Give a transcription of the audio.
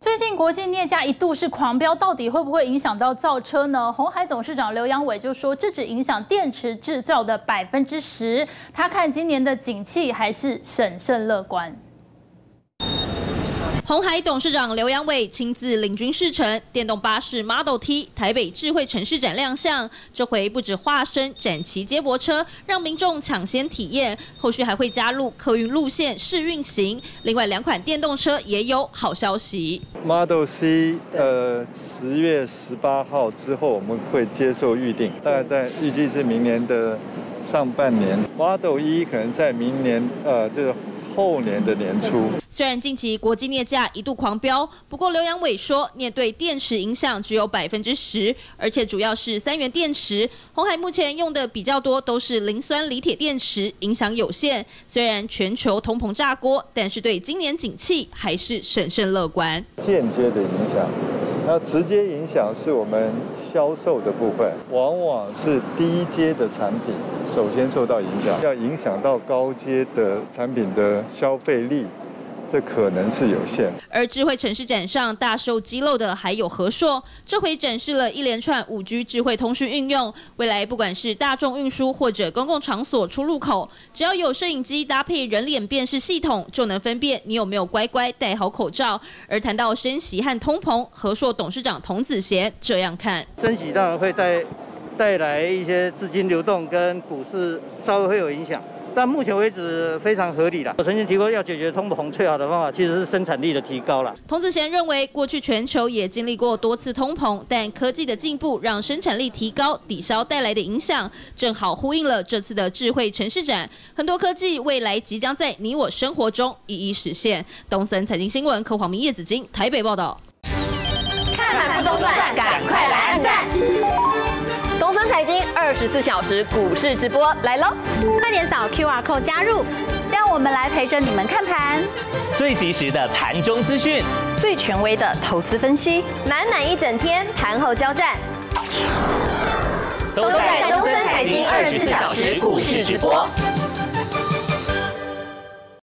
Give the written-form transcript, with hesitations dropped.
最近国际镍价一度是狂飙，到底会不会影响到造车呢？鸿海董事长刘扬伟就说，这只影响电池制造的10%，他看今年的景气还是审慎乐观。 鸿海董事长刘扬伟亲自领军试乘电动巴士 Model T 台北智慧城市展亮相，这回不止化身展旗接驳车，让民众抢先体验，后续还会加入客运路线试运行。另外2款电动车也有好消息。 Model C 10月18号之后我们会接受预定，大概预计是明年的上半年。Model E 可能在明年就是后年的年初。 虽然近期国际镍价一度狂飙，不过刘扬伟说，镍对电池影响只有10%，而且主要是3元电池。鸿海目前用的比较多都是磷酸锂铁电池，影响有限。虽然全球通膨炸锅，但是对今年景气还是审慎乐观。 间接的影响。 那直接影响是我们销售的部分，往往是低阶的产品首先受到影响，要影响到高阶的产品的消费力，这可能是有限。 而智慧城市展上大受激漏的还有和硕，这回展示了一连串5G 智慧通讯运用，未来不管是大众运输或者公共场所出入口，只要有摄影机搭配人脸辨识系统，就能分辨你有没有乖乖戴好口罩。而谈到升息和通膨，和硕董事长童子贤这样看： 升息当然会带来一些资金流动跟股市稍微会有影响。 但目前为止非常合理了。我曾经提过，要解决通膨最好的方法其实是生产力的提高了。 童子贤认为，过去全球也经历过多次通膨，但科技的进步让生产力提高，抵消带来的影响，正好呼应了这次的智慧城市展。很多科技未来即将在你我生活中一一实现。东森财经新闻柯黄明、叶子金台北报道。 看盘不中断，赶快来按赞！东森财经24小时股市直播来喽！ 快点扫 QR code 加入，让我们来陪着你们看盘， 最及时的盘中资讯， 最权威的投资分析， 满一整天盘后交战，都在东森财经24小时股市直播。